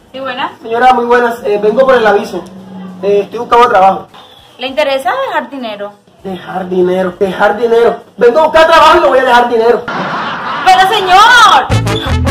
Sí, buenas. Señora, muy buenas. Vengo por el aviso. Estoy buscando trabajo. ¿Le interesa dejar dinero? Dejar dinero, dejar dinero. Vengo a buscar trabajo y no voy a dejar dinero. ¡Pero señor!